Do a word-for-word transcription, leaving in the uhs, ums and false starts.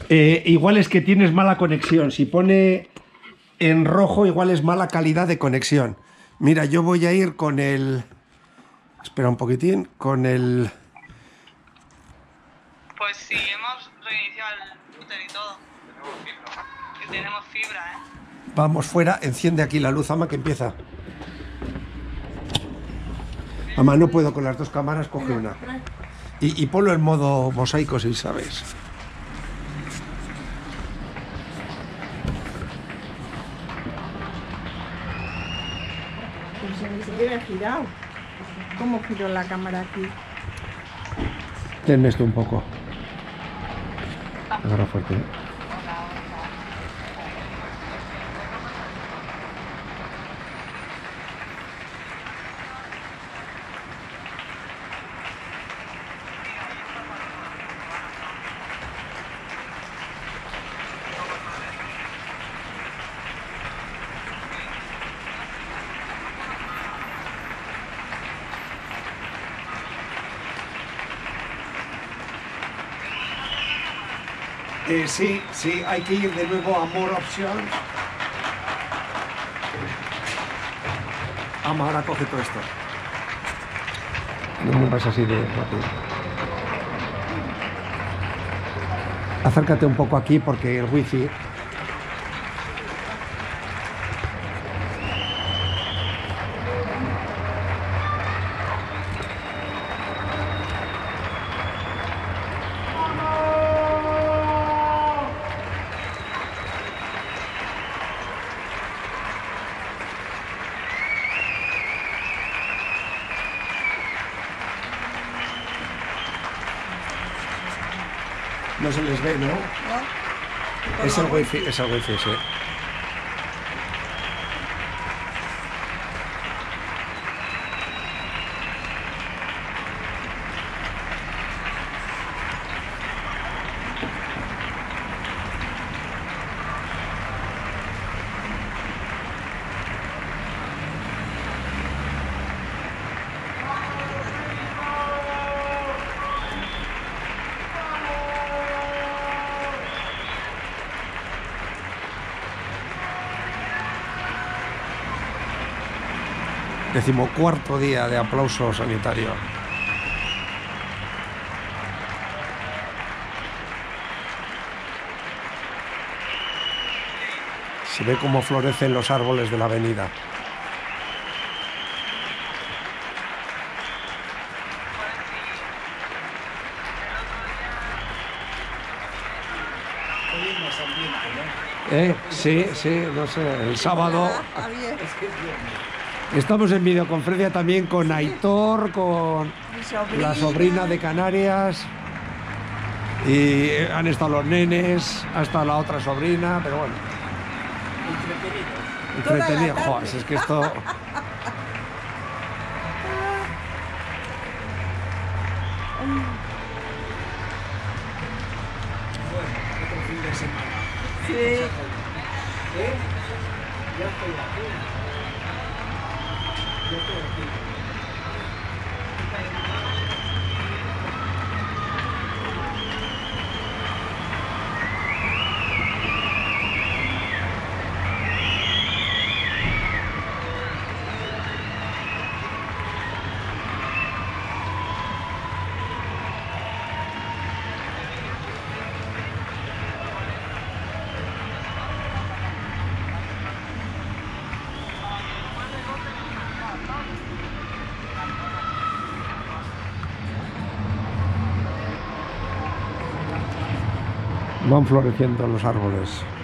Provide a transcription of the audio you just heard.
Eh, igual es que tienes mala conexión. Si pone en rojo, igual es mala calidad de conexión. Mira, yo voy a ir con el... Espera un poquitín, con el... Pues sí, hemos reiniciado el router y todo. Tenemos fibra. Y tenemos fibra, ¿eh? Vamos fuera, enciende aquí la luz, Ama, que empieza. Ama, no puedo con las dos cámaras, coge una. Y, y ponlo en modo mosaico, si sabes. Pues ni siquiera he girado. ¿Cómo giro la cámara aquí? Tenme esto un poco. Agarra fuerte, ¿eh? Eh, sí, sí, hay que ir de nuevo a More Options. Vamos, ahora coge todo esto. No me vas así de rápido. Acércate un poco aquí porque el wifi... No se les ve, ¿no? ¿No? Es el wifi, es el wifi, sí. Decimocuarto día de aplauso sanitario. Se ve cómo florecen los árboles de la avenida. Eh, sí, sí, no sé, el sábado... Estamos en videoconferencia también con Aitor, con la sobrina de Canarias, y han estado los nenes, ha estado la otra sobrina, pero bueno. Entretenido. Entretenido, joder, si es que esto... Sí. ¿Eh? Ya estoy aquí. Ya estoy aquí. Van floreciendo los árboles.